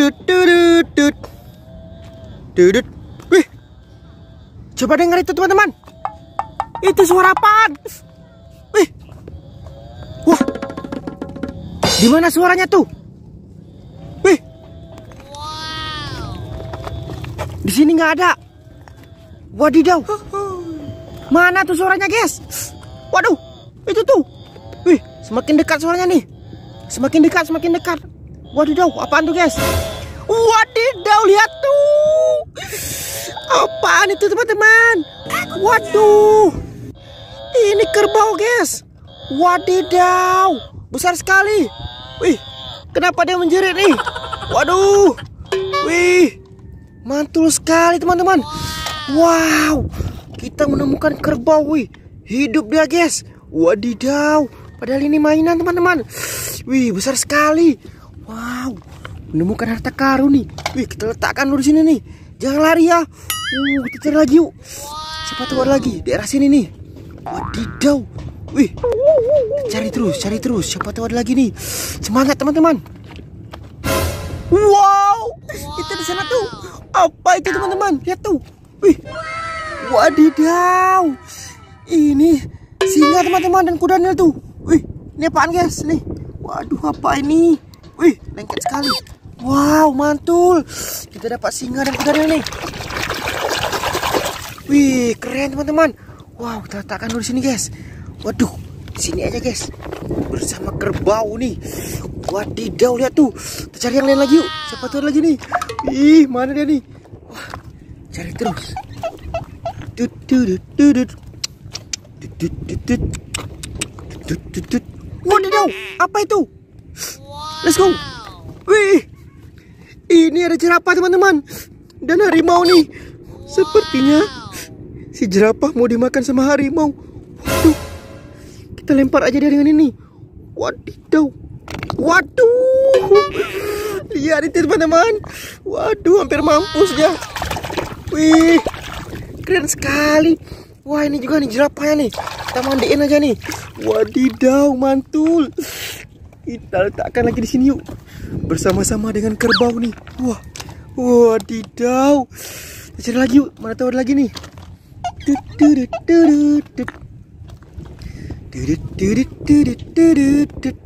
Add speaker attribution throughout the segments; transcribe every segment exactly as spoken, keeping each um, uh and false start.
Speaker 1: Dudut, dudut, dudut. Dudut. Wih, coba dengar itu teman-teman. Itu suara apaan? Wih, wah, di mana suaranya tuh? Wih, di sini nggak ada. Wadidaw, mana tuh suaranya guys? Waduh, itu tuh. Wih, semakin dekat suaranya nih. Semakin dekat, semakin dekat. Wadidaw, apaan tuh guys? Wadidaw, lihat tuh. Apaan itu teman-teman? Waduh, ini kerbau guys. Wadidaw, besar sekali. Wih, kenapa dia menjerit nih? Waduh, wih, mantul sekali teman-teman. Wow, kita menemukan kerbau. Wih, hidup dia guys. Wadidaw, padahal ini mainan teman-teman. Wih, besar sekali. Wow, menemukan harta karun nih. Wih, kita letakkan dulu di sini nih. Jangan lari ya. Uh, kita cari lagi yuk. Siapa tahu ada lagi daerah sini nih. Wadidaw. Wih, cari terus, cari terus. Siapa tahu ada lagi nih. Semangat teman-teman. Wow, itu di sana tuh. Apa itu teman-teman? Lihat tuh. Wih, wadidaw. Ini singa teman-teman dan kuda tuh. Wih, ini apaan guys? Nih. Waduh, apa ini? Wih, lengket sekali. Wow, mantul. Kita dapat singa dan kuda nih. Wih, keren teman-teman. Wow, kita letakkan dulu di sini guys. Waduh, di sini aja guys. Bersama kerbau nih. Wadidaw, lihat tuh. Kita cari yang lain lagi yuk. Siapa tuh ada lagi nih? Ih, mana dia nih? Wah, cari terus. Dut dut dut dut. Dut dut dut. Dut dut dut. Wadidaw, apa itu? Let's go. Wih, ini ada jerapah teman-teman. Dan harimau nih. Sepertinya si jerapah mau dimakan sama harimau. Waduh, kita lempar aja dia dengan ini. Wadidaw. Waduh, lihat itu teman-teman. Waduh, hampir mampus dia. Wih, keren sekali. Wah, ini juga nih jerapahnya nih. Kita mandiin aja nih. Wadidaw, mantul. Kita letakkan lagi di sini yuk. Bersama-sama dengan kerbau nih. Wah, wadidaw. Kita cari lagi yuk. Mana tahu ada lagi nih. Dut dut dut dut. Dut dut dut dut dut.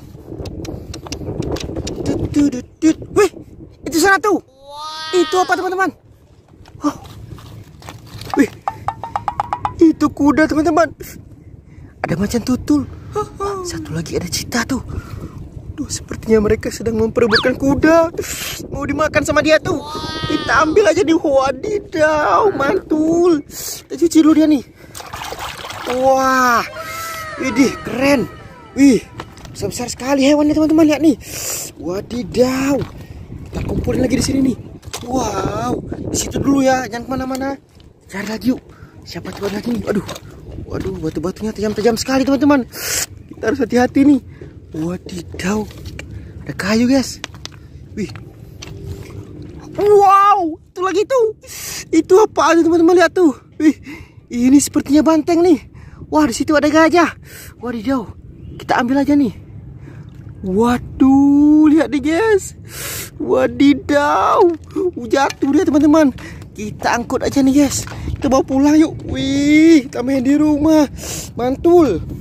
Speaker 1: Dut dut dut. Wih, itu sana tuh. Itu apa teman-teman? Oh. Wih, itu kuda teman-teman. Ada macan tutul. Satu lagi ada cita tuh. Duh, sepertinya mereka sedang memperebutkan kuda. Mau dimakan sama dia tuh. Kita ambil aja di. Wadidaw, mantul. Kita cuci dulu dia nih. Wah, widih, keren. Wih, besar-besar sekali hewannya teman-teman. Lihat nih. Wadidaw. Kita kumpulin lagi di sini nih. Wow, di situ dulu ya, jangan kemana-mana. Cari lagi yuk. Siapa tuh ada lagi nih? Aduh, waduh, batu-batunya tajam-tajam sekali teman-teman. Kita harus hati-hati nih. Wadidaw, ada kayu guys. Wih, wow, itu lagi tuh. Itu apa aja teman-teman, lihat tuh. Wih, ini sepertinya banteng nih. Wah, di situ ada gajah. Wadidaw, kita ambil aja nih. Waduh, lihat nih guys. Wadidaw, jatuh dia teman-teman. Kita angkut aja nih guys. Kita bawa pulang yuk. Wih, kita main di rumah. Mantul.